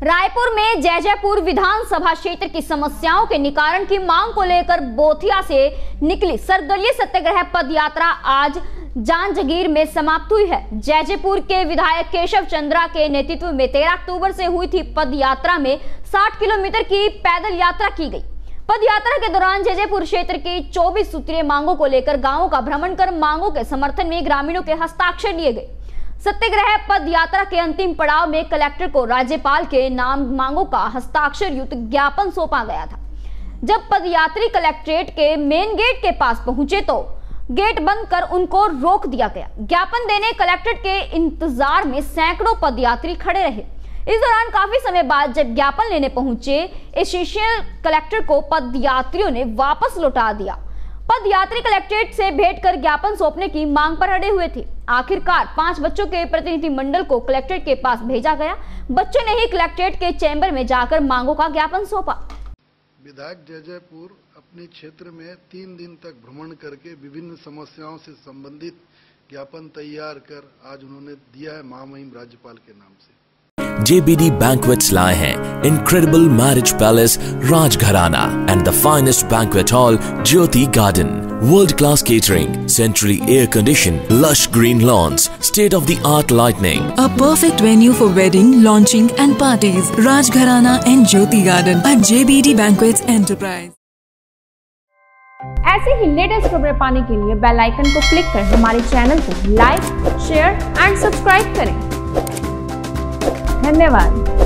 रायपुर में जैजैपुर विधानसभा क्षेत्र की समस्याओं के निवारण की मांग को लेकर बोथिया से निकली सर्वदलीय सत्याग्रह पद यात्रा आज जांजगीर में समाप्त हुई है। जैजैपुर के विधायक केशव चंद्रा के नेतृत्व में 13 अक्टूबर से हुई थी पद यात्रा में 60 किलोमीटर की पैदल यात्रा की गई। पद यात्रा के दौरान जैजैपुर क्षेत्र की 24 सूत्रीय मांगों को लेकर गांवों का भ्रमण कर मांगों के समर्थन में ग्रामीणों के हस्ताक्षर लिए गए। सत्याग्रह पद यात्रा के अंतिम पड़ाव में कलेक्टर को राज्यपाल के नाम मांगों का हस्ताक्षर युक्त ज्ञापन सौंपा गया था। जब पदयात्री कलेक्ट्रेट के मेन गेट के पास पहुंचे तो गेट बंद कर उनको रोक दिया गया। ज्ञापन देने कलेक्ट्रेट के इंतजार में सैकड़ों पदयात्री खड़े रहे। इस दौरान काफी समय बाद जब ज्ञापन लेने पहुंचे एसोसिएट कलेक्टर को पदयात्रियों ने वापस लौटा दिया। पदयात्री कलेक्ट्रेट से भेंट कर ज्ञापन सौंपने की मांग पर अड़े हुए थे। आखिरकार 5 बच्चों के प्रतिनिधिमंडल को कलेक्ट्रेट के पास भेजा गया। बच्चों ने ही कलेक्ट्रेट के चैम्बर में जाकर मांगों का ज्ञापन सौंपा। विधायक जैजैपुर अपने क्षेत्र में 3 दिन तक भ्रमण करके विभिन्न समस्याओं से संबंधित ज्ञापन तैयार कर आज उन्होंने दिया है महामहिम राज्यपाल के नाम से। JBD Banquets लाए हैं Incredible Marriage Palace Rajgharana and the finest banquet hall Jyoti Garden. World-class catering, centrally air-conditioned, lush green lawns, state-of-the-art lighting. A perfect venue for wedding, launching and parties. Rajgharana and Jyoti Garden at JBD Banquets Enterprise. ऐसे ही latest खबरें पाने के लिए bell icon को click कर हमारे channel को like, share and subscribe करें। धन्यवाद।